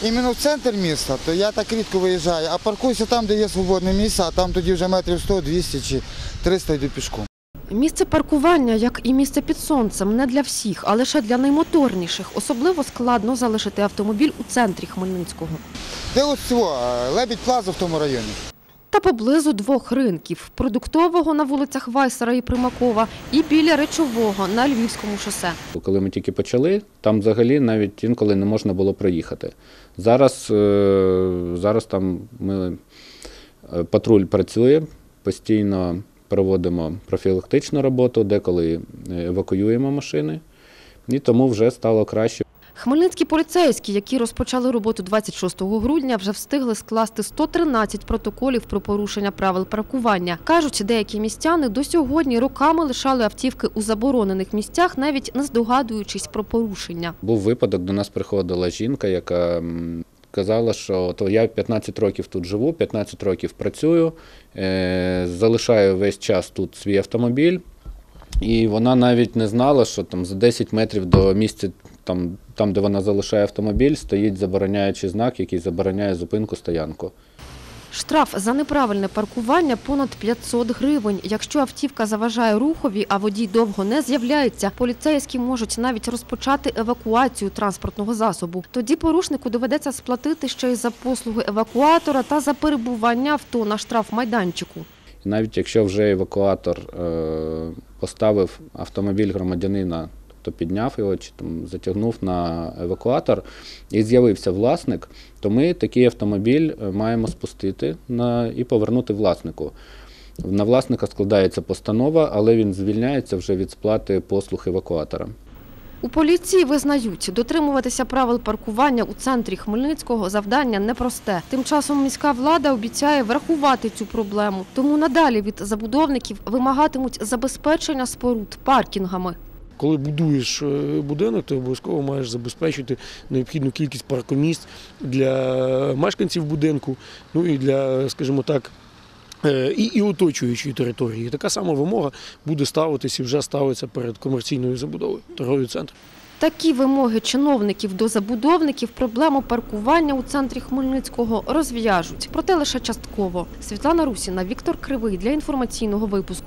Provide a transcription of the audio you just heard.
іменно в центр міста, то я так рідко виїжджаю, а паркуюся там, де є свободне місце, а там тоді вже метрів 100, 200 чи 300 йду пішком. Місце паркування, як і місце під сонцем, не для всіх, а лише для наймоторніших. Особливо складно залишити автомобіль у центрі Хмельницького. Де ось цього, Лебідь Плаза в тому районі. Та поблизу двох ринків – продуктового на вулицях Вайсера і Примакова і біля речового на Львівському шосе. Коли ми тільки почали, там взагалі навіть інколи не можна було проїхати. Зараз там патруль працює, постійно проводимо профілактичну роботу, деколи евакуюємо машини, і тому вже стало краще. Хмельницькі поліцейські, які розпочали роботу 26 грудня, вже встигли скласти 113 протоколів про порушення правил паркування. Кажуть, деякі містяни до сьогодні роками лишали автівки у заборонених місцях, навіть не здогадуючись про порушення. Був випадок, до нас приходила жінка, яка казала, що я 15 років тут живу, 15 років працюю, залишаю весь час тут свій автомобіль. І вона навіть не знала, що там за 10 метрів до місця, там де вона залишає автомобіль, стоїть забороняючий знак, який забороняє зупинку-стоянку. Штраф за неправильне паркування – понад 500 гривень. Якщо автівка заважає рухові, а водій довго не з'являється, поліцейські можуть навіть розпочати евакуацію транспортного засобу. Тоді порушнику доведеться сплатити ще й за послуги евакуатора та за перебування авто на штрафмайданчику. Навіть якщо вже евакуатор поставив автомобіль громадянина, тобто підняв його чи затягнув на евакуатор і з'явився власник, то ми такий автомобіль маємо спустити і повернути власнику. На власника складається постанова, але він звільняється вже від сплати послуг евакуатора. У поліції визнають, дотримуватися правил паркування у центрі Хмельницького завдання непросте. Тим часом міська влада обіцяє врахувати цю проблему. Тому надалі від забудовників вимагатимуть забезпечення споруд паркінгами. Коли будуєш будинок, то обов'язково маєш забезпечити необхідну кількість паркомісць для мешканців будинку, ну і для, скажімо так, і оточуючої території. Така сама вимога буде ставитися і вже ставиться перед комерційною забудовою, торговий центр. Такі вимоги чиновників до забудовників проблему паркування у центрі Хмельницького розв'яжуть. Проте лише частково. Світлана Русіна, Віктор Кривий для інформаційного випуску.